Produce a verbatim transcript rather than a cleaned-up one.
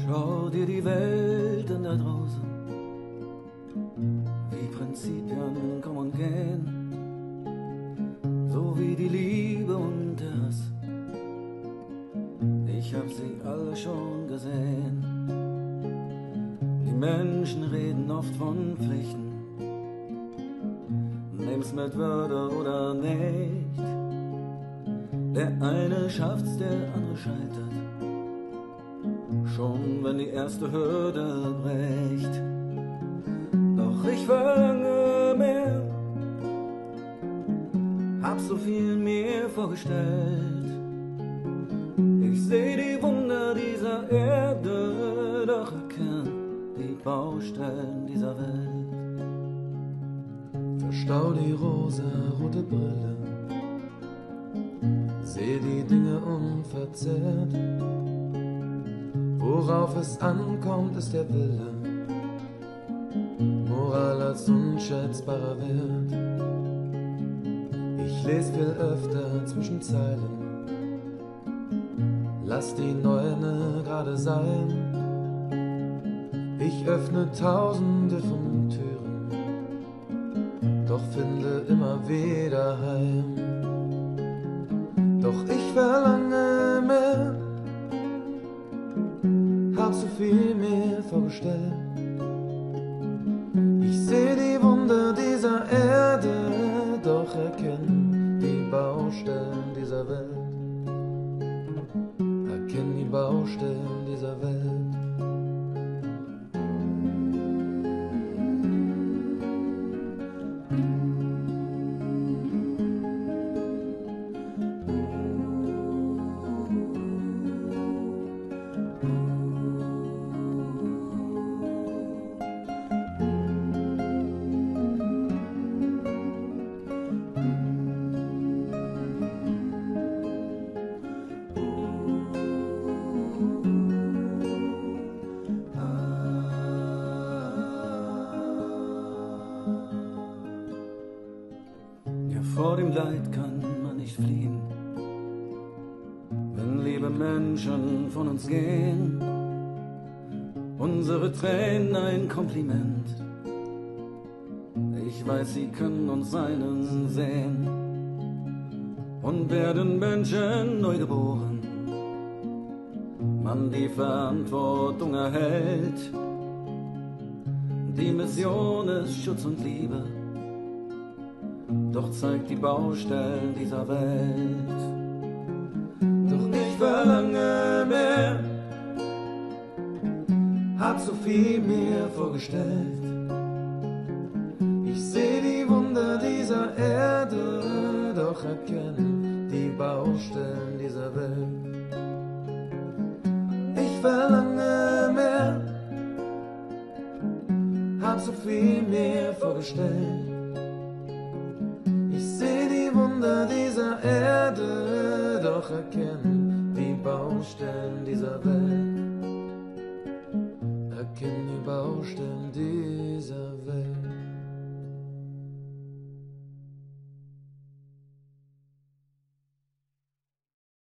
Schau dir die Welt an da draußen, wie Prinzipien kommen und gehen, so wie die Liebe und der Hass. Ich hab sie alle schon gesehen. Die Menschen reden oft von Pflichten, nehm's mit Würde oder nicht. Der eine schafft's, der andere scheitert, schon wenn die erste Hürde bricht. Doch ich verlange mehr, hab so viel mir vorgestellt. Ich seh die Wunder dieser Erde, doch erkenn die Baustellen dieser Welt. Verstau die rosa-rote Brille, seh die Dinge unverzerrt. Worauf es ankommt, ist der Wille, Moral als unschätzbarer Wert. Ich les viel öfter zwischen Zeilen, lass die Neune gerade sein. Ich öffne tausende von Türen, doch finde immer wieder heim. Doch ich verlange mehr, hab so viel mir vorgestellt. Ich seh die Wunder dieser Erde, doch erkenn die Baustellen dieser Welt. Erkenn die Baustellen dieser Welt. Vor dem Leid kann man nicht fliehen, wenn liebe Menschen von uns gehen. Unsere Tränen ein Kompliment, ich weiß, sie können uns einen sehen. Und werden Menschen neu geboren, man die Verantwortung erhält. Die Mission ist Schutz und Liebe, doch zeigt die Baustellen dieser Welt. Doch ich verlange mehr, hab so viel mir vorgestellt. Ich seh die Wunder dieser Erde, doch erkenn die Baustellen dieser Welt. Ich verlange mehr, hab so viel mir vorgestellt. Ich seh die Wunder dieser Erde, doch erkenn die Baustellen dieser Welt. Erkenn die Baustellen dieser Welt.